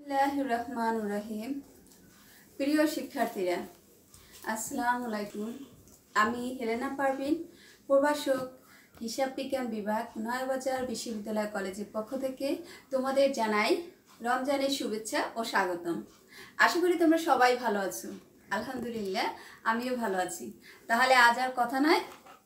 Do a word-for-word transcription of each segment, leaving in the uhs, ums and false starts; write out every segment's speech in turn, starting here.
বিসমিল্লাহির রহমানির রহিম। প্রিয় শিক্ষার্থীরা, আসসালামু আলাইকুম। আমি হেলেনা পারভিন, প্রভাষক, হিসাব বিজ্ঞান বিভাগ, নয়াবাজার বিশ্ববিদ্যালয় কলেজের পক্ষ থেকে তোমাদের জানাই রমজানের শুভেচ্ছা ও স্বাগতম। আশা করি তোমরা সবাই ভালো আছো। আলহামদুলিল্লাহ, আমিও ভালো আছি। তাহলে আজ আর কথা নয়,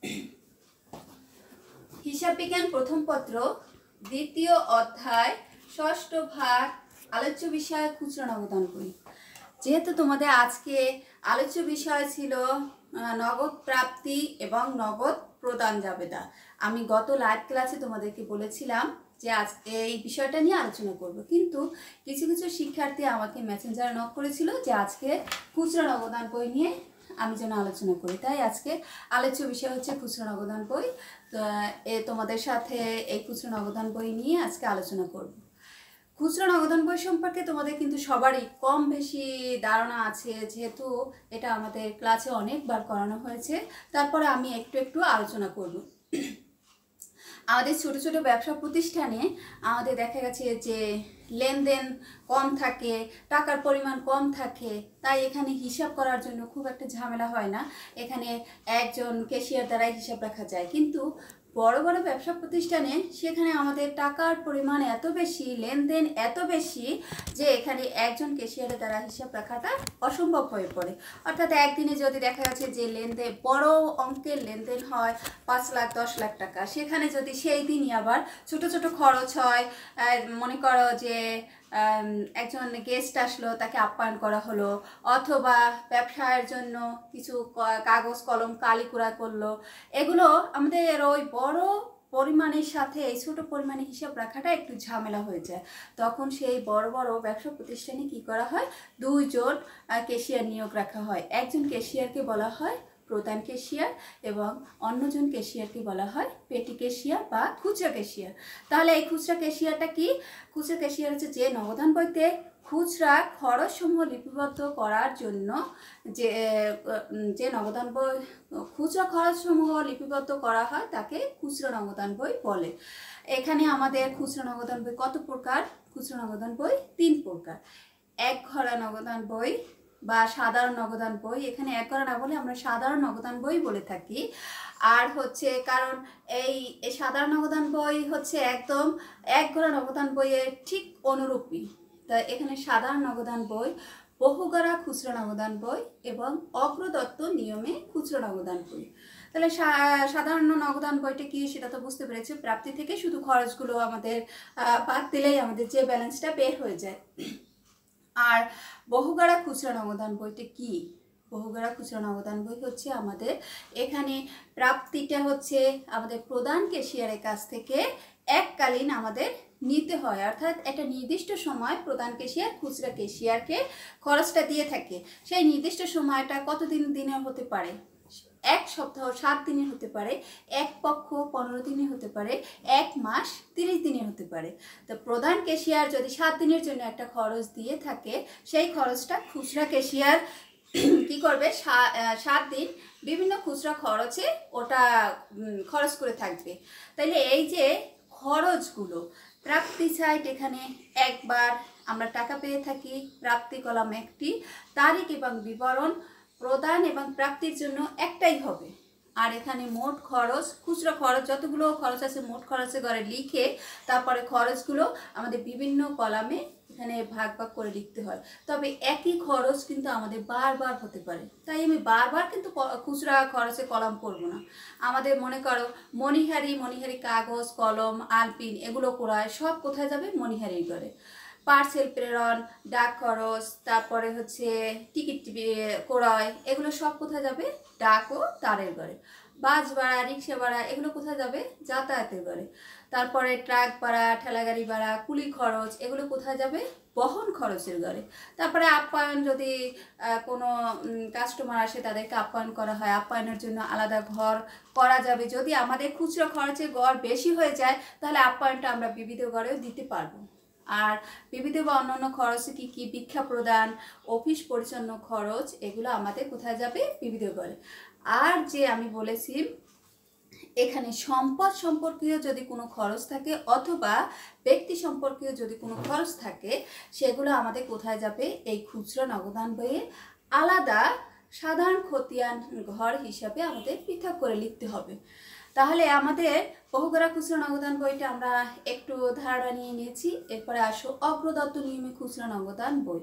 হিসাব বিজ্ঞান প্রথম পত্র দ্বিতীয় অধ্যায় ষষ্ঠ ভাগ আলোচ্য বিষয় খুচরা নগদান বই। যেহেতু তোমাদের আজকে আলোচ্য বিষয় ছিল নগদ প্রাপ্তি এবং নগদ প্রদান জাবেদা, আমি গত লাইভ ক্লাসে তোমাদেরকে বলেছিলাম যে আজ এই বিষয়টা নিয়ে আলোচনা করব, কিন্তু কিছু কিছু শিক্ষার্থী আমাকে মেসেঞ্জারে নক করেছিল যে আজকে খুচরা নগদান বই নিয়ে আমি যেন আলোচনা করি। তাই আজকে আলোচ্য বিষয় হচ্ছে খুচরা নগদান বই। তো এ তোমাদের সাথে এই খুচরা নগদান বই নিয়ে আজকে আলোচনা করব। খুচরা নগদান বই সম্পর্কে তোমাদের কিন্তু সবারই কম বেশি ধারণা আছে, যেহেতু এটা আমাদের ক্লাসে অনেকবার করানো হয়েছে। তারপরে আমি একটু একটু আলোচনা করব। আমাদের ছোট ছোট ব্যবসা প্রতিষ্ঠানে আমাদের দেখা গেছে যে লেনদেন কম থাকে, টাকার পরিমাণ কম থাকে, তাই এখানে হিসাব করার জন্য খুব একটা ঝামেলা হয় না। এখানে একজন ক্যাশিয়ার দ্বারাই হিসাব রাখা যায়। কিন্তু বড় বড় ব্যবসা প্রতিষ্ঠানে সেখানে আমাদের টাকার পরিমাণ এত বেশি, লেনদেন এত বেশি যে এখানে একজন ক্যাশিয়ারের দ্বারা হিসাব রাখাটা অসম্ভব হয়ে পড়ে। অর্থাৎ একদিনে যদি দেখা যাচ্ছে যে লেনদেন বড় অঙ্কের লেনদেন হয় পাঁচ লাখ দশ লাখ টাকা, সেখানে যদি সেই দিনই আবার ছোট ছোট খরচ হয়, মনে করো যে একজন গেস্ট আসলো, তাকে আপ্যায়ন করা হলো, অথবা ব্যবসায়ের জন্য কিছু কাগজ কলম কালিকুড়া করলো, এগুলো আমাদের ওই বড় পরিমাণের সাথে এই ছোট পরিমাণে হিসাব রাখাটা একটু ঝামেলা হয়ে যায়। তখন সেই বড় বড় ব্যবসা প্রতিষ্ঠানে কি করা হয়, দুইজন ক্যাশিয়ার নিয়োগ রাখা হয়। একজন ক্যাশিয়ারকে বলা হয় প্রধান ক্যাশিয়ার এবং অন্যজন ক্যাশিয়ারকে বলা হয় পেটি ক্যাশিয়ার বা খুচরা ক্যাশিয়ার। তাহলে এই খুচরা ক্যাশিয়ারটা কি? খুচরা ক্যাশিয়ার হচ্ছে যে নগদান বইতে খুচরা খরচসমূহ লিপিবদ্ধ করার জন্য যে যে নগদান বই খুচরা খরচসমূহ লিপিবদ্ধ করা হয় তাকে খুচরা নগদান বই বলে। এখানে আমাদের খুচরা নগদান বই কত প্রকার? খুচরা নগদান বই তিন প্রকার। এক ঘরা নগদান বই বা সাধারণ নগদান বই, এখানে এক ঘরা না বলে আমরা সাধারণ নগদান বই বলে থাকি। আর হচ্ছে কারণ এই সাধারণ নগদান বই হচ্ছে একদম এক ঘরা নগদান বইয়ের ঠিক অনুরূপী। তা এখানে সাধারণ নগদান বই, বহুগড়া খুচরা নগদান বই এবং অগ্রদত্ত নিয়মে খুচরা নগদান বই। তাহলে সাধারণ নগদান বইটা কি সেটা তো বুঝতে পেরেছি। প্রাপ্তি থেকে শুধু খরচগুলো আমাদের বাদ দিলেই আমাদের যে ব্যালেন্সটা বের হয়ে যায়। আর বহুগড়া খুচরা নগদান বইটা কি? বহুগড়া খুচরা নগদান বই হচ্ছে আমাদের এখানে প্রাপ্তিটা হচ্ছে আমাদের প্রধান ক্যাশিয়ারের কাছ থেকে এককালীন আমাদের নিতে হয়। অর্থাৎ একটা নির্দিষ্ট সময় প্রধান ক্যাশিয়ার খুচরা ক্যাশিয়ারকে খরচটা দিয়ে থাকে। সেই নির্দিষ্ট সময়টা কতদিন দিনের হতে পারে? এক সপ্তাহ সাত দিনের হতে পারে, এক পক্ষ পনেরো দিনের হতে পারে, এক মাস তিরিশ দিনের হতে পারে। তো প্রধান ক্যাশিয়ার যদি সাত দিনের জন্য একটা খরচ দিয়ে থাকে, সেই খরচটা খুচরা ক্যাশিয়ার কি করবে, সাত দিন বিভিন্ন খুচরা খরচে ওটা খরচ করে থাকবে। তাইলে এই যে খরচগুলো প্রাপ্তি সাইট, এখানে একবার আমরা টাকা পেয়ে থাকি, প্রাপ্তি কলাম একটি, তারিখ এবং বিবরণ প্রদান এবং প্রাপ্তির জন্য একটাই হবে। আর এখানে মোট খরচ, খুচরা খরচ যতগুলো খরচ আছে মোট খরচের ঘরে লিখে তারপরে খরচগুলো আমাদের বিভিন্ন কলামে এখানে ভাগ ভাগ করে লিখতে হয়। তবে একই খরচ কিন্তু আমাদের বারবার হতে পারে, তাই আমি বারবার কিন্তু খুচরা খরচে কলাম করব না। আমাদের মনে করো মণিহারি, মণিহারি কাগজ কলম আলপিন এগুলো করায় সব কোথায় যাবে? মণিহারির ঘরে। পার্সেল প্রেরণ, ডাক খরচ, তারপরে হচ্ছে টিকিট ক্রয়, এগুলো সব কোথায় যাবে? ডাক ও তারের ঘরে। বাস ভাড়া, রিক্সা ভাড়া এগুলো কোথায় যাবে? যাতায়াতের ঘরে। তারপরে ট্রাক ভাড়া, ঠেলাগাড়ি ভাড়া, কুলি খরচ এগুলো কোথায় যাবে? বহন খরচের ঘরে। তারপরে আপ্যায়ন, যদি কোনো কাস্টমার আসে তাদেরকে আপ্যায়ন করা হয়, আপ্যায়নের জন্য আলাদা ঘর করা যাবে। যদি আমাদের খুচরা খরচের ঘর বেশি হয়ে যায় তাহলে আপ্যায়নটা আমরা বিবিধ ঘরেও দিতে পারবো। আর বিবিধ বা অন্যান্য খরচে কি কি? ভিক্ষা প্রদান, অফিস পরিচ্ছন্ন খরচ, এগুলো আমাদের কোথায় যাবে? বিবিধ ঘরে। আর যে আমি বলেছি এখানে সম্পদ সম্পর্কীয় যদি কোনো খরচ থাকে অথবা ব্যক্তি সম্পর্কীয় যদি কোনো খরচ থাকে সেগুলো আমাদের কোথায় যাবে, এই খুচরা নগদান বইয়ে আলাদা সাধারণ খতিয়ান ঘর হিসাবে আমাদের পৃথক করে লিখতে হবে। তাহলে আমাদের বহুগড়া খুচরা নগদান বইটা আমরা একটু ধারণা নিয়ে নিয়েছি। এরপরে আসো অগ্রদত্ত নিয়মে খুচরা নগদান বই।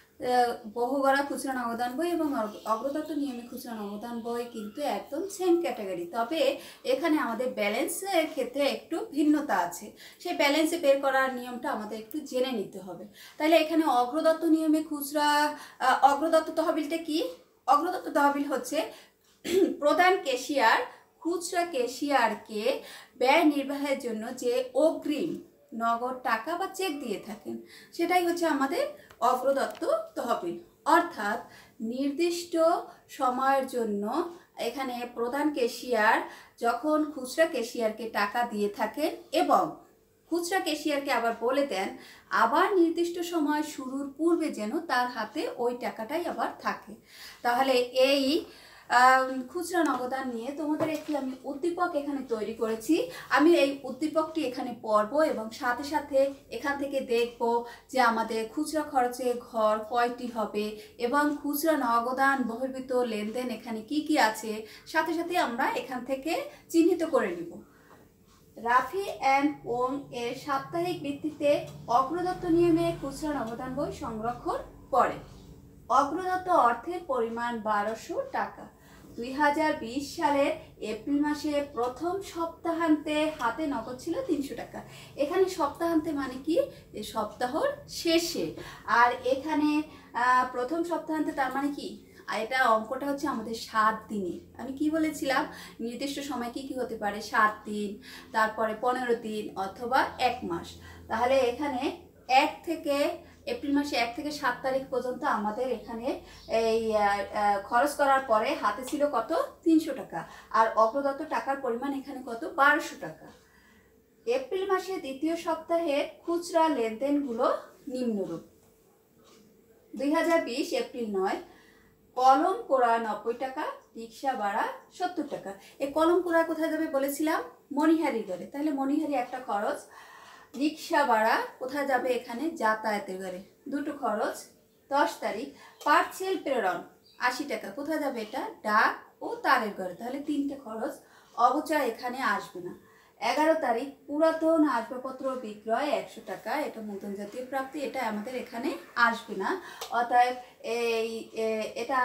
বহুগড়া খুচরা নগদান বই এবং অগ্রদত্ত নিয়মে খুচরা নগদান বই কিন্তু একদম সেম ক্যাটাগরি, তবে এখানে আমাদের ব্যালেন্সের ক্ষেত্রে একটু ভিন্নতা আছে। সেই ব্যালেন্সে বের করার নিয়মটা আমাদের একটু জেনে নিতে হবে। তাহলে এখানে অগ্রদত্ত নিয়মে খুচরা অগ্রদত্ত তহবিলটা কি? অগ্রদত্ত তহবিল হচ্ছে প্রধান ক্যাশিয়ার খুচরা ক্যাশিয়ারকে ব্যয় নির্বাহের জন্য যে অগ্রিম নগদ টাকা বা চেক দিয়ে থাকেন সেটাই হচ্ছে আমাদের অগ্রদত্ত তহবিল। অর্থাৎ নির্দিষ্ট সময়ের জন্য এখানে প্রধান ক্যাশিয়ার যখন খুচরা ক্যাশিয়ারকে টাকা দিয়ে থাকেন এবং খুচরা ক্যাশিয়ারকে আবার বলে দেন আবার নির্দিষ্ট সময় শুরুর পূর্বে যেন তার হাতে ওই টাকাটাই আবার থাকে। তাহলে এই খুচরা নগদান নিয়ে তোমাদের একটি আমি উদ্দীপক এখানে তৈরি করেছি। আমি এই উদ্দীপকটি এখানে পড়ব এবং সাথে সাথে এখান থেকে দেখব যে আমাদের খুচরা খরচে ঘর কয়টি হবে এবং খুচরা নগদান বহির্ভূত লেনদেন এখানে কি কি আছে, সাথে সাথে আমরা এখান থেকে চিহ্নিত করে নিব। রাফি অ্যান্ড ওং এর সাপ্তাহিক ভিত্তিতে অগ্রদত্ত নিয়মে খুচরা নগদান বই সংরক্ষণ করে। অগ্রদত্ত অর্থের পরিমাণ বারোশো টাকা। দুই হাজার বিশ সালের এপ্রিল মাসে প্রথম সপ্তাহান্তে হাতে নগদ ছিল তিনশো টাকা। এখানে সপ্তাহান্তে মানে কি, সপ্তাহর শেষে। আর এখানে প্রথম সপ্তাহান্তে তার মানে কি, এটা অঙ্কটা হচ্ছে আমাদের সাত দিনে। আমি কি বলেছিলাম, নির্দিষ্ট সময় কি কি হতে পারে, সাত দিন, তারপরে পনেরো দিন অথবা এক মাস। তাহলে এখানে এক থেকে এপ্রিল মাসে এক থেকে সাত তারিখ পর্যন্ত আমাদের এখানে এই খরচ করার পরে হাতে ছিল কত, তিনশো টাকা। আর অগ্রদত্ত টাকার পরিমাণ এখানে কত, বারোশো টাকা। এপ্রিল মাসে দ্বিতীয় সপ্তাহের খুচরা লেনদেনগুলো নিম্নরূপ। দুই হাজার বিশ এপ্রিল নয়, কলম কোড়া নব্বই টাকা, রিক্সা ভাড়া সত্তর টাকা। এই কলম কোড়া কোথায় যাবে বলেছিলাম, মণিহারি ঘরে। তাহলে মণিহারি একটা খরচ। রিক্সা ভাড়া কোথায় যাবে, এখানে যাতায়াতের ঘরে দুটো খরচ। দশ তারিখ পার্সেল প্রেরণ আশি টাকা, কোথায় যাবে, এটা ডাক ও তারের ঘরে, তাহলে তিনটে খরচ। অবচয় এখানে আসবে না। এগারো তারিখ পুরাতন আসবাবপত্র বিক্রয় একশো টাকা, এটা নতুন জাতীয় প্রাপ্তি, এটা আমাদের এখানে আসবে না। অতএব এই এটা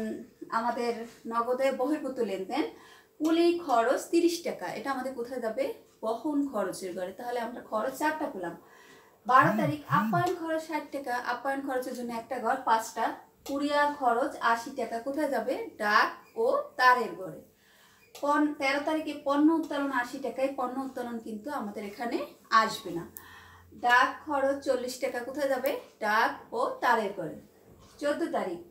আমাদের নগদে বহির্ভূত লেনদেন। কুলি খরচ তিরিশ টাকা, এটা আমাদের কোথায় যাবে, বহন খরচের ঘরে, তাহলে আমরা খরচ চারটা পেলাম। বারো তারিখ আপ্যায়ন খরচ ষাট টাকা, আপ্যায়ন খরচের জন্য একটা ঘর পাঁচটা। কুরিয়ার খরচ আশি টাকা, কোথায় যাবে, ডাক ও তারের ঘরে। পন তেরো তারিখে পণ্য উত্তোলন আশি টাকায়, পণ্য উত্তোলন কিন্তু আমাদের এখানে আসবে না। ডাক খরচ চল্লিশ টাকা, কোথায় যাবে, ডাক ও তারের ঘরে। চোদ্দ তারিখ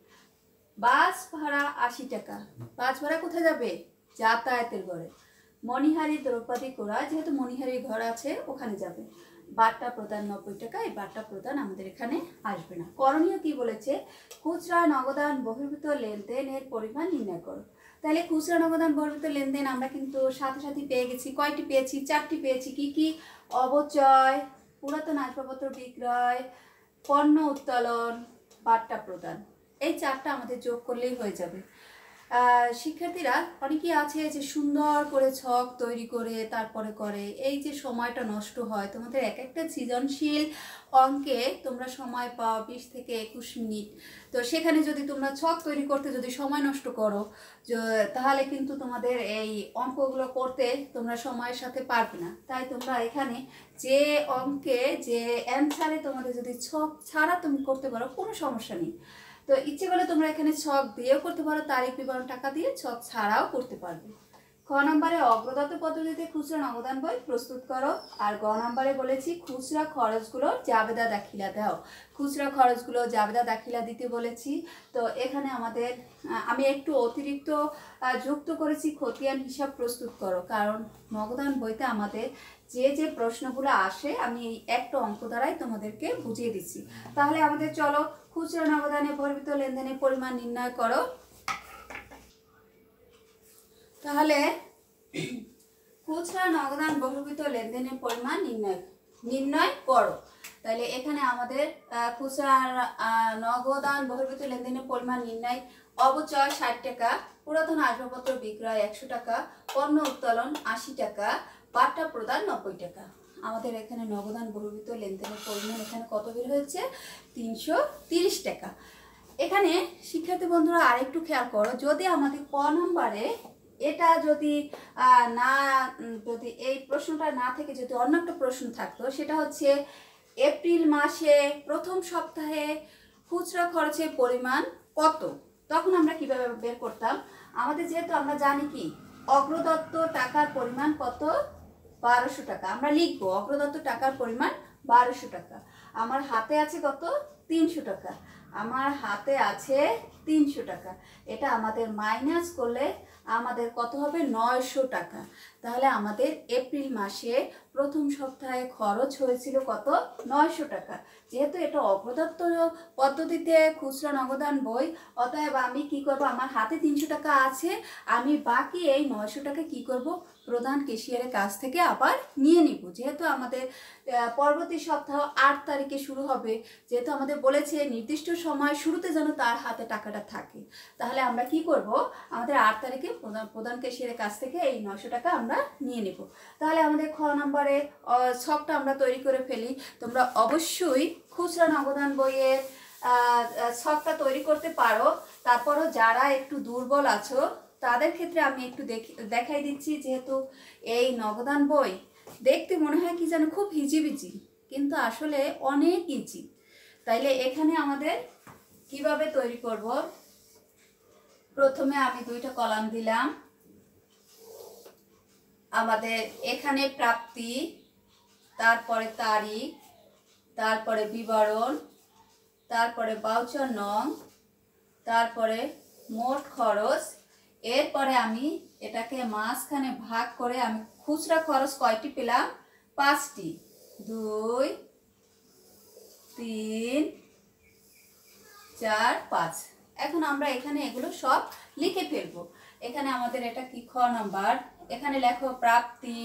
বাস ভাড়া আশি টাকা, বাস ভাড়া কোথায় যাবে, যাতায়াতের ঘরে। মণিহারি দ্রৌপদী কোড়া, যেহেতু মণিহারি ঘর আছে ওখানে যাবে। বাট্টা প্রদান নব্বই টাকা, এই বাট্টা প্রদান আমাদের এখানে আসবে না। করণীয় কি বলেছে, খুচরা নগদান বহির্ভূত লেনদেনের পরিমাণ নির্ণয় করো। তাহলে খুচরা নগদান বহির্ভূত লেনদেন আমরা কিন্তু সাথে সাথে পেয়ে গেছি। কয়টি পেয়েছি, চারটি পেয়েছি। কি কি, অবচয়, পুরাতন আসবাবপত্র বিক্রয়, পণ্য উত্তোলন, বাট্টা প্রদান, এই চারটা আমাদের যোগ করলেই হয়ে যাবে। শিক্ষার্থীরা অনেকেই আছে যে সুন্দর করে ছক তৈরি করে তারপরে করে, এই যে সময়টা নষ্ট হয় তোমাদের। এক একটা সৃজনশীল অঙ্কে তোমরা সময় পাও বিশ থেকে একুশ মিনিট, তো সেখানে যদি তোমরা ছক তৈরি করতে যদি সময় নষ্ট করো তাহলে কিন্তু তোমাদের এই অঙ্কগুলো করতে তোমরা সময়ের সাথে পারবে না। তাই তোমরা এখানে যে অঙ্কে যে অ্যান্সারে তোমাদের যদি ছক ছাড়া তুমি করতে পারো কোনো সমস্যা নেই। তো ইচ্ছে করলে তোমরা এখানে ছক দিয়েও করতে পারো, তারিখ বিবরণ টাকা দিয়ে ছক ছাড়াও করতে পারবে। খ নম্বরে অগ্রদত্ত পদ্ধতিতে খুচরা নগদান বই প্রস্তুত করো। আর গ নম্বরে বলেছি খুচরা খরচগুলো জাবেদা দাখিলা দাও। খুচরা খরচগুলো জাবেদা দাখিলা দিতে বলেছি। তো এখানে আমাদের আমি একটু অতিরিক্ত যুক্ত করেছি, খতিয়ান হিসাব প্রস্তুত করো, কারণ নগদান বইতে আমাদের যে যে প্রশ্নগুলো আসে আমি এই একটা অঙ্ক দ্বারাই তোমাদেরকে বুঝিয়ে দিচ্ছি। তাহলে আমাদের চলো খুচরা নগদানে বহির্ভূত লেনদেনের পরিমাণ নির্ণয় করো। তাহলে খুচরা নগদান বহির্ভূত লেনদেনের পরিমাণ নির্ণয় নির্ণয় করো। তাহলে এখানে আমাদের খুচরা নগদান বহির্ভূত লেনদেনের পরিমাণ নির্ণয়। অবচয় ষাট টাকা, পুরাতন আসবাবপত্র বিক্রয় একশো টাকা, পণ্য উত্তোলন আশি টাকা, পাট্টা প্রদান নব্বই টাকা। আমাদের এখানে নগদান বহির্ভূত লেনদেনের পরিমাণ এখানে কত বের হয়েছে? তিনশো তিরিশ টাকা। এখানে শিক্ষার্থী বন্ধুরা আরেকটু খেয়াল করো, যদি আমাদের ক নম্বরে এটা যদি না যদি এই প্রশ্নটা না থেকে যদি অন্য একটা প্রশ্ন থাকতো, সেটা হচ্ছে এপ্রিল মাসে প্রথম সপ্তাহে খুচরা খরচের পরিমাণ কত, তখন আমরা কিভাবে বের করতাম? আমাদের যেহেতু আমরা জানি কি অগ্রদত্ত টাকার পরিমাণ কত, বারোশো টাকা। আমরা লিখবো অগ্রদত্ত টাকার পরিমাণ বারোশো টাকা। আমার হাতে আছে কত? তিনশো টাকা। আমার হাতে আছে তিনশো টাকা। এটা আমাদের মাইনাস করলে আমাদের কত হবে? নয়শো টাকা। তাহলে আমাদের এপ্রিল মাসে প্রথম সপ্তাহে খরচ হয়েছিল কত? নয়শো টাকা। যেহেতু এটা অগ্রদত্ত পদ্ধতিতে খুচরা নগদান বই, অতএব আমি কি করব, আমার হাতে তিনশো টাকা আছে, আমি বাকি এই নয়শো টাকা কি করব, প্রধান ক্যাশিয়ারের কাছ থেকে আবার নিয়ে নিব। যেহেতু আমাদের পরবর্তী সপ্তাহ আট তারিখে শুরু হবে, যেহেতু আমাদের বলেছে নির্দিষ্ট সময় শুরুতে যেন তার হাতে টাকাটা থাকে, তাহলে আমরা কি করব, আমাদের আট তারিখে প্রধান প্রধান ক্যাশিয়ারের কাছ থেকে এই নয়শো টাকা আমরা নিয়ে নেব। তাহলে আমাদের খ নম্বরে ছকটা আমরা তৈরি করে ফেলি। তোমরা অবশ্যই খুচরা নগদান বইয়ের ছকটা তৈরি করতে পারো। তারপরও যারা একটু দুর্বল আছো তাদের ক্ষেত্রে আমি একটু দেখাই দিচ্ছি। যেহেতু এই নগদান বই দেখতে মনে হয় কি যেন খুব হিজিবিজি, কিন্তু আসলে অনেক ইজি। তাইলে এখানে আমাদের কিভাবে তৈরি করব, প্রথমে আমি দুইটা কলাম দিলাম। আমাদের এখানে প্রাপ্তি, তারপরে তারিখ, তারপরে বিবরণ, তারপরে ভাউচার নং, তারপরে মোট খরচ। এরপরে আমি এটাকে মাঝখানে ভাগ করে আমি খুচরা খরচ কয়টি পেলাম? পাঁচটি। দুই, তিন, চার, পাঁচ। এখন আমরা এখানে এগুলো সব লিখে ফেলবো। এখানে আমাদের এটা কি খ নাম্বার, এখানে লেখো প্রাপ্তি।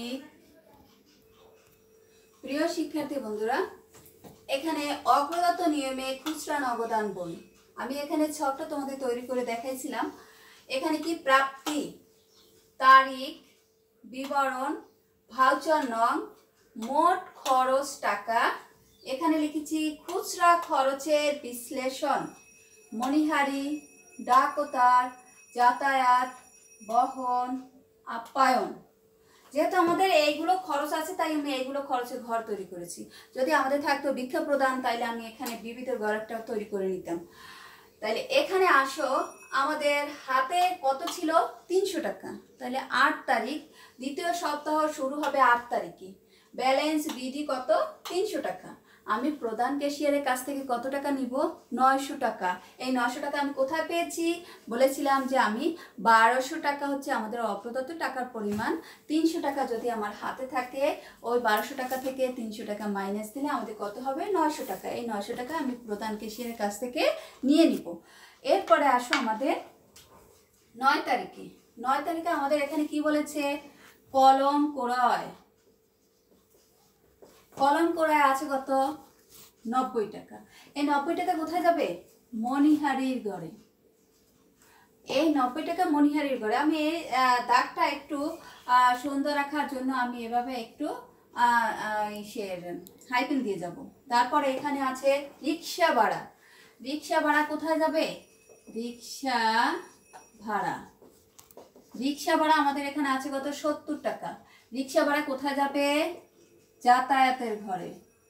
প্রিয় শিক্ষার্থী বন্ধুরা, এখানে অগ্রদত্ত নিয়মে খুচরা নগদান বই, আমি এখানে ছকটা তোমাদের তৈরি করে দেখাইছিলাম। এখানে কি প্রাপ্তি, তারিখ, বিবরণ, ভাউচার নং, মোট খরচ টাকা। এখানে লিখেছি খুচরা খরচের বিশ্লেষণ, মণিহারি, ডাকতার, যাতায়াত, বহন, আপ্যায়ন। যেহেতু আমাদের এইগুলো খরচ আছে তাই আমি এইগুলো খরচের ঘর তৈরি করেছি। যদি আমাদের থাকতো ভিক্ষা প্রদান, তাইলে আমি এখানে বিবিধ ঘরটা তৈরি করে নিতাম। তাইলে এখানে আসো, আমাদের হাতে কত ছিল? তিনশো টাকা। তাহলে আট তারিখ, দ্বিতীয় সপ্তাহ শুরু হবে আট তারিখে। ব্যালেন্স বিডি কত? তিনশো টাকা। আমি প্রধান ক্যাশিয়ারের কাছ থেকে কত টাকা নিব? নয়শো টাকা। এই নয়শো টাকা আমি কোথায় পেয়েছি? বলেছিলাম যে আমি বারোশো টাকা হচ্ছে আমাদের অপ্রদত্ত টাকার পরিমাণ। তিনশো টাকা যদি আমার হাতে থাকে, ওই বারোশো টাকা থেকে তিনশো টাকা মাইনাস দিলে আমাদের কত হবে? নয়শো টাকা। এই নয়শো টাকা আমি প্রধান ক্যাশিয়ারের কাছ থেকে নিয়ে নিব। এরপরে আসো আমাদের নয় তারিখে। নয় তারিখে আমাদের এখানে কি বলেছে? কলম ক্রয়। কলম ক্রয় আছে কত? নব্বই টাকা। এই নব্বই টাকা কোথায় যাবে? মণিহারির ঘরে। এই নব্বই টাকা মণিহারির ঘরে। আমি এই দাগটা একটু সুন্দর রাখার জন্য আমি এভাবে একটু হাইপেন দিয়ে যাব। তারপরে এখানে আছে রিক্সা ভাড়া। রিক্সা ভাড়া কোথায় যাবে? রিক্সা ভাড়া। রিক্সা ভাড়া আমাদের এখানে আছে কত? সত্তর টাকা। রিক্সা ভাড়া কোথায় যাবে? যাতায়াতের ঘরে।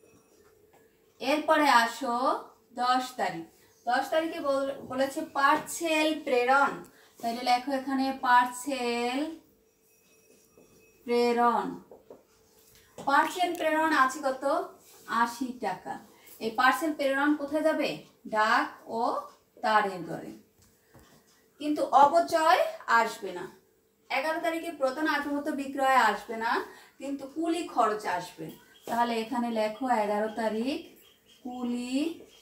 এরপরে আসো দশ তারিখ। দশ তারিখে বলেছে পার্সেল প্রেরণ। তাহলে লেখো এখানে পার্সেল প্রেরণ। পার্সেল প্রেরণ আছে কত? আশি টাকা। এই পার্সেল প্রেরণ কোথায় যাবে? ডাক ও তারের ঘরে। কিন্তু অবচয় আসবে না। এগারো তারিখে প্রধান আসবাবপত্র বিক্রয় আসবে না, কিন্তু কুলি খরচ আসবে। তাহলে এখানে লেখো এগারো তারিখ কুলি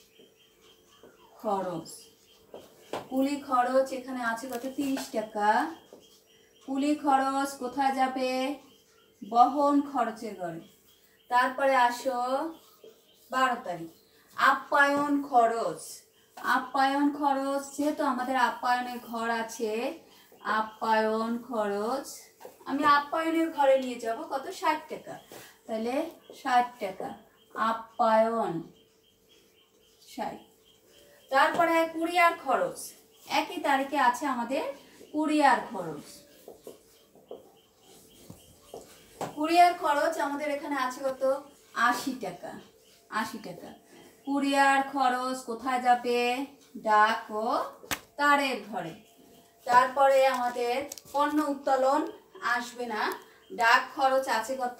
খরচ। কুলি খরচ এখানে আছে কত? তিরিশ টাকা। কুলি খরচ কোথায় যাবে? বহন খরচের ঘরে। তারপরে আসো বারো তারিখ আপ্যায়ন খরচ। আপ্যায়ন খরচ যেহেতু আমাদের আপ্যায়নের ঘর আছে, আপ্যায়ন খরচ আমি আপ্যায়নের ঘরে নিয়ে যাব কত, ষাট টাকা। তাহলে ষাট টাকা আপ্যায়ন ষাট। তারপরে কুরিয়ার খরচ, একই তারিখে আছে আমাদের কুরিয়ার খরচ। কুরিয়ার খরচ আমাদের এখানে আছে কত, আশি টাকা। আশি টাকা কুরিয়ার খরচ কোথায় যাবে, ডাক ও তারের ঘরে। তারপরে আমাদের পণ্য উত্তোলন আসবে না, ডাক খরচ আছে কত,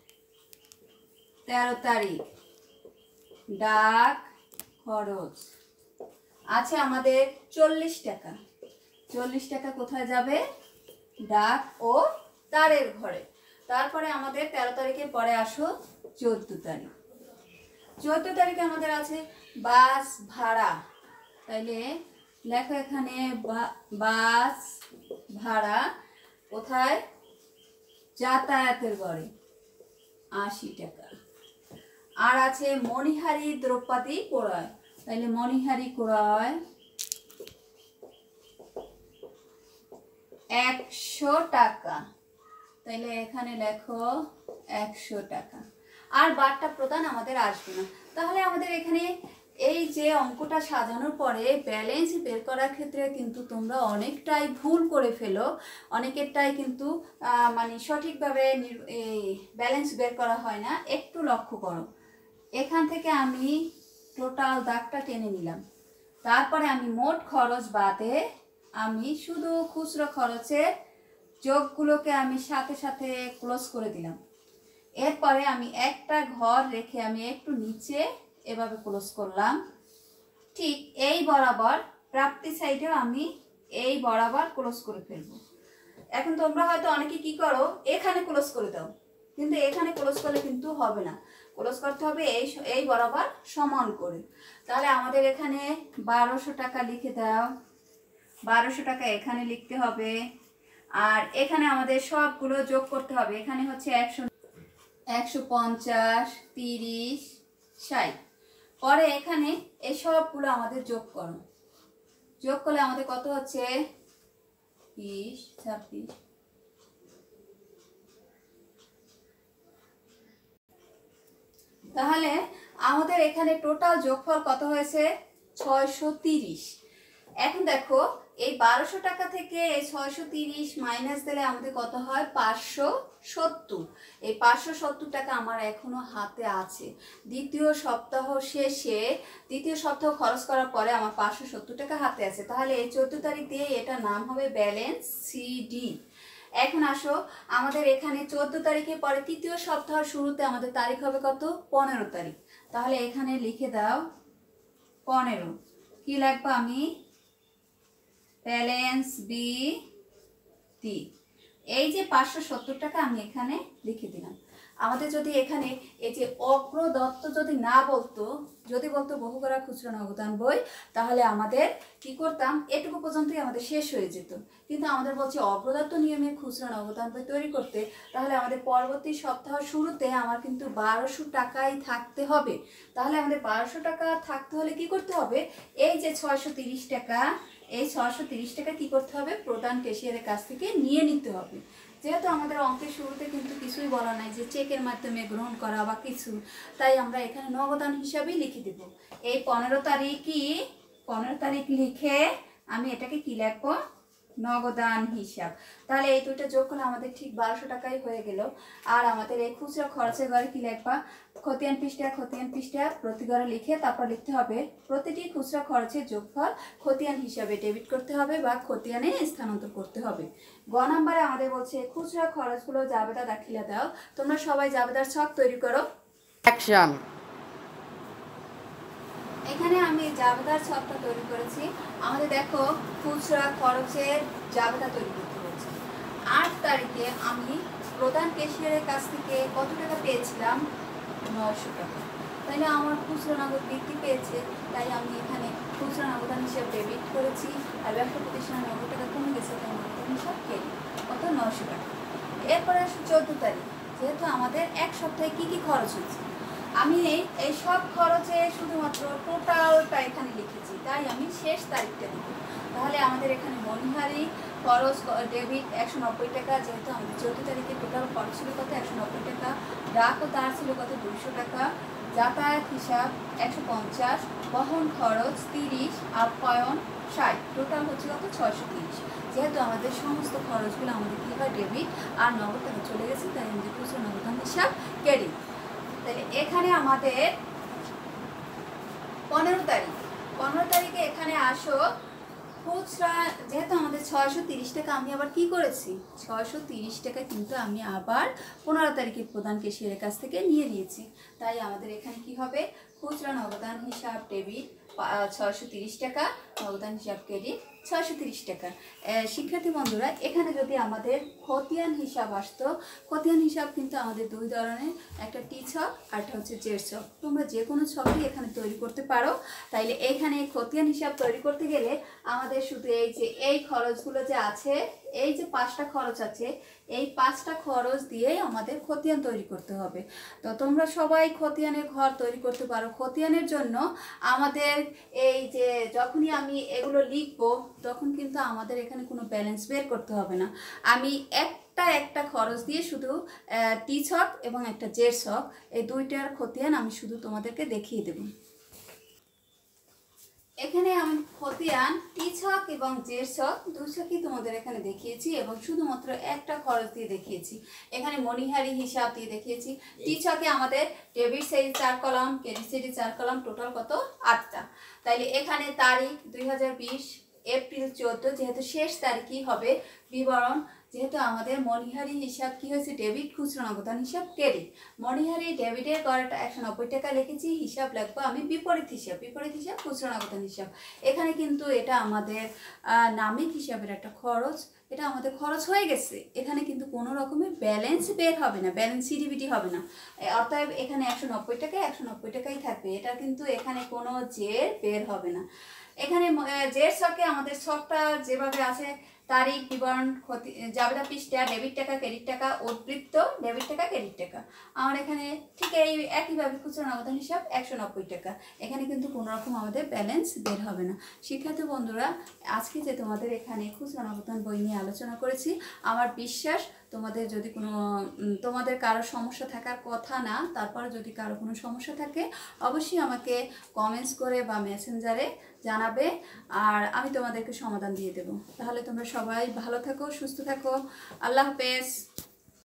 তেরো তারিখ ডাক খরচ আছে আমাদের চল্লিশ টাকা। চল্লিশ টাকা কোথায় যাবে, ডাক ও তারের ঘরে। তারপরে আমাদের তেরো তারিখের পরে আসো চোদ্দ তারিখ। চোদ্দ তারিখে আমাদের আছে বাস ভাড়া। তাইলে লেখো এখানে বাস ভাড়া কোথায়, যাতায়াতের ঘরে আশি টাকা। আর আছে মণিহারি দ্রব্যাদি ক্রয়। তাইলে মণিহারি ক্রয় একশো টাকা। তাইলে এখানে লেখো একশো টাকা। আর বার্তা প্রদান আমাদের আসবে না। তাহলে আমাদের এখানে এই যে অঙ্কটা সাজানোর পরে ব্যালেন্স বের করার ক্ষেত্রে কিন্তু তোমরা অনেকটাই ভুল করে ফেলো, অনেকেরটাই কিন্তু মানে সঠিকভাবে ব্যালেন্স বের করা হয় না। একটু লক্ষ্য করো, এখান থেকে আমি টোটাল দাগটা টেনে নিলাম, তারপরে আমি মোট খরচ বাদে আমি শুধু খুচরো খরচের যোগগুলোকে আমি সাথে সাথে ক্লোজ করে দিলাম। এরপরে আমি একটা ঘর রেখে আমি একটু নিচে এভাবে ক্লোজ করলাম। ঠিক এই বরাবর প্রাপ্তি সাইডেও আমি এই বরাবর ক্লোজ করে ফেলবো। এখন তোমরা হয়তো অনেকে কি করো, এখানে ক্লোজ করে দাও, কিন্তু এখানে ক্লোজ করলে কিন্তু হবে না, ক্লোজ করতে হবে এই এই বরাবর সমান করে। তাহলে আমাদের এখানে বারোশো টাকা লিখে দাও, বারোশো টাকা এখানে লিখতে হবে। আর এখানে আমাদের সবগুলো যোগ করতে হবে। এখানে হচ্ছে একশো, একশো পঞ্চাশ, তিরিশ, ষাট। পরে এখানে এই সবগুলো আমাদের যোগ করো, যোগ করলে আমাদের কত হচ্ছে, বিশ, ছাব্বিশ। তাহলে আমাদের এখানে টোটাল যোগফল কত হয়েছে, ছয়শো তিরিশ। এখন দেখো এই বারোশো টাকা থেকে এই ছয়শো তিরিশ মাইনাস দিলে আমাদের কত হয়, পাঁচশো সত্তর। এই পাঁচশো সত্তর টাকা আমার এখনো হাতে আছে। দ্বিতীয় সপ্তাহ শেষে, দ্বিতীয় সপ্তাহ খরচ করার পরে আমার পাঁচশো সত্তর টাকা হাতে আছে। তাহলে এই চোদ্দ তারিখ দিয়ে এটার নাম হবে ব্যালেন্স সিডি। এখন আসো আমাদের এখানে চোদ্দ তারিখের পরে তৃতীয় সপ্তাহ শুরুতে আমাদের তারিখ হবে কত, পনেরো তারিখ। তাহলে এখানে লিখে দাও পনেরো। কি লিখবো আমি, ব্যালেন্স বি টি। এই যে পাঁচশো সত্তর টাকা আমি এখানে লিখে দিলাম। আমাদের যদি এখানে এই যে অগ্রদত্ত যদি না বলতো, যদি বলতো বহুকরা খুচরো নগদান বই, তাহলে আমাদের কি করতাম, এটুকু পর্যন্তই আমাদের শেষ হয়ে যেত। কিন্তু আমাদের বলছে অগ্রদত্ত নিয়মে খুচরো নগদান বই তৈরি করতে, তাহলে আমাদের পরবর্তী সপ্তাহ শুরুতে আমার কিন্তু বারোশো টাকাই থাকতে হবে। তাহলে আমাদের বারোশো টাকা থাকতে হলে কি করতে হবে, এই যে ছয়শো তিরিশ টাকা, এই ছয়শো তিরিশ টাকা কি করতে হবে, প্রধান ক্যাশিয়ারের কাছ থেকে নিয়ে নিতে হবে। যেহেতু আমাদের অঙ্কের শুরুতে কিন্তু কিছুই বলা নাই যে চেকের মাধ্যমে গ্রহণ করা বা কিছু, তাই আমরা এখানে নগদান হিসাবেই লিখে দেব। এই পনেরো তারিখই পনেরো তারিখ লিখে আমি এটাকে কি লিখবো, নগদান হিসাব। তাহলে এই দুইটা যোগ করলে আমাদের ঠিক বারোশো টাকাই হয়ে গেল। আর আমাদের এই খুচরা খরচের ঘরে কি লিখবা, খতিয়ান পৃষ্ঠা খতিয়ান পৃষ্ঠা প্রতি ঘরে লিখে তারপর লিখতে হবে প্রতিটি খুচরা খরচের যোগফল খতিয়ান হিসাবে ডেবিট করতে হবে বা খতিয়ানে স্থানান্তর করতে হবে। গ নাম্বারে আমাদের বলছে খুচরা খরচগুলো জাবেদা দাখিলা দাও। তোমরা সবাই জাবেদার ছক তৈরি করো। অ্যাকশন। এখানে আমি জাবেদার ছকটা তৈরি করেছি। আমাদের দেখো খুচরা খরচের জাবেদা তৈরি করতে হচ্ছে। আট তারিখে আমি প্রধান ক্যাশিয়ারের কাছ থেকে কত টাকা পেয়েছিলাম, নয়শো টাকা। তাইলে আমার খুচরা নগদ বৃদ্ধি পেয়েছে, তাই আমি এখানে খুচরা নগদান হিসাবে ডেবিট করেছি। আর ব্যবসা প্রতিষ্ঠানের নগদ টাকা কমে গেছে, তাই নগদান হিসাব কেটে কত, নয়শো টাকা। এরপরে আসো চোদ্দ তারিখ। যেহেতু আমাদের এক সপ্তাহে কী কী খরচ হচ্ছে, আমি এই সব খরচে শুধুমাত্র টোটালটা এখানে লিখেছি, তাই আমি শেষ তারিখটা দিব। তাহলে আমাদের এখানে মনিহারি খরচ ডেবিট একশো নব্বই টাকা, যেহেতু আমাদের চৌদ্দ তারিখে টোটাল খরচ ছিল কত একশো নব্বই টাকা, ডাক ও তার ছিল কত দুইশো টাকা, যাতায়াত হিসাব একশো পঞ্চাশ, বহন খরচ তিরিশ, আপ্যায়ন ষাট, টোটাল হচ্ছে কত ছয়শো তিরিশ। যেহেতু আমাদের সমস্ত খরচগুলো আমাদের কী হয় ডেবিট আর নগদ টাকা চলে গেছে, তাই আমাদের খুচরো নগদান হিসাব ক্রেডিট। তাহলে এখানে আমাদের পনেরো তারিখ পনেরো তারিখে এখানে আসো খুচরা, যেহেতু আমাদের ছয়শো তিরিশ টাকা আমি আবার কি করেছি, ছয়শো তিরিশ টাকা কিন্তু আমি আবার পনেরো তারিখে প্রধান ক্যাশিয়ারের কাছ থেকে নিয়ে নিয়েছি। তাই আমাদের এখানে কি হবে, খুচরা নগদান হিসাব ডেবিট ছয়শো তিরিশ টাকা, নগদান হিসাব ক্রেডিট ছয়শো তিরিশ টাকা। শিক্ষার্থী বন্ধুরা, এখানে যদি আমাদের খতিয়ান হিসাব আসতো, খতিয়ান হিসাব কিন্তু আমাদের দুই ধরনের, একটা টি ছক আর একটা হচ্ছে জেড ছক। তোমরা যে কোনো ছকই এখানে তৈরি করতে পারো। তাইলে এইখানে খতিয়ান হিসাব তৈরি করতে গেলে আমাদের শুধু এই যে এই খরচগুলো যে আছে, এই যে পাঁচটা খরচ আছে, এই পাঁচটা খরচ দিয়েই আমাদের খতিয়ান তৈরি করতে হবে। তো তোমরা সবাই খতিয়ানের ঘর তৈরি করতে পারো। খতিয়ানের জন্য আমাদের এই যে যখনই আমি এগুলো লিখবো, তখন কিন্তু আমাদের এখানে কোনো ব্যালেন্স বের করতে হবে না। আমি একটা একটা খরচ দিয়ে শুধু টি ছক এবং একটা জেড ছক, এই দুইটার খতিয়ান আমি শুধু তোমাদেরকে দেখিয়ে দেব। এখানে আমি খতিয়ান টি ছক এবং জেড ছক দুই ছকই তোমাদের এখানে দেখিয়েছি এবং শুধুমাত্র একটা খরচ দিয়ে দেখিয়েছি। এখানে মনিহারি হিসাব দিয়ে দেখিয়েছি। টি ছকে আমাদের ডেবিট সাইড চার কলাম, ক্রেডিট সাইডে চার কলাম, টোটাল কত আটটা। তাইলে এখানে তারিখ দুই হাজার বিশ এপ্রিল চোদ্দ, যেহেতু শেষ তারিখই হবে বিবরণ। যেহেতু আমাদের মনিহারি হিসাব কি হয়েছে ডেবিট, খুচরো নগদান হিসাব ক্রেডিট। মনিহারি ডেবিটের করাটা একশো নব্বই টাকা লিখেছি, হিসাব লাগবো আমি বিপরীত হিসাব, বিপরীত হিসাব খুচরো নগদান হিসাব। এখানে কিন্তু এটা আমাদের নামিক হিসাবের একটা খরচ, এটা আমাদের খরচ হয়ে গেছে। এখানে কিন্তু কোনো রকমের ব্যালেন্স বের হবে না, ব্যালেন্স সিডিবিটি হবে না। অর্থাৎ এখানে একশো নব্বই টাকা একশো নব্বই টাকাই থাকবে, এটা কিন্তু এখানে কোনো জের বের হবে না। এখানে জের ছকে আমাদের ছকটা যেভাবে আছে, তারিখ, বিবরণ, ক্ষতি, জাবেদা পৃষ্ঠা, ডেবিট টাকা, ক্রেডিট টাকা, উদ্বৃত্ত, ডেবিট টাকা, ক্রেডিট টাকা। আমার এখানে ঠিক এই একইভাবে খুচরো নগদান হিসাব একশো নব্বই টাকা। এখানে কিন্তু কোনো রকম আমাদের ব্যালেন্স বের হবে না। শিক্ষার্থী বন্ধুরা, আজকে যে তোমাদের এখানে খুচরো নগদান বই নিয়ে আলোচনা করেছি, আমার বিশ্বাস তোমাদের যদি কোনো তোমাদের কারো সমস্যা থাকার কথা না, তারপরে যদি কারো কোনো সমস্যা থাকে অবশ্যই আমাকে কমেন্টস করে বা মেসেঞ্জারে জানাবে, আর আমি তোমাদেরকে সমাধান দিয়ে দেব। তাহলে তোমরা সবাই ভালো থাকো, সুস্থ থাকো। আল্লাহ হাফেজ।